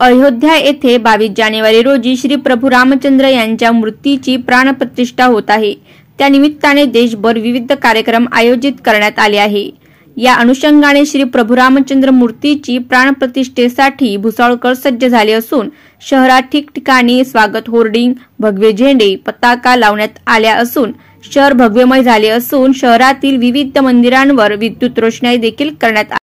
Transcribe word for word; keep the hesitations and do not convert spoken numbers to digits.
अयोध्या येथे बावीस जानेवारी रोजी श्री प्रभू रामचंद्र यांच्या मूर्तीची प्राणप्रतिष्ठा होत आहे। त्या निमित्ताने देशभर विविध कार्यक्रम आयोजित करण्यात आले आहे। या अनुषंगाने श्री प्रभू रामचंद्र मूर्तीची प्राणप्रतिष्ठेसाठी भुसावळकर सज्ज झाले असून शहरात ठिकठिकाणी स्वागत होर्डिंग, भगवे झेंडे, पताका लावण्यात आल्या असून शहर भगवेमय झाले असून शहरातील विविध मंदिरांवर विद्युत रोषणाई देखील करण्यात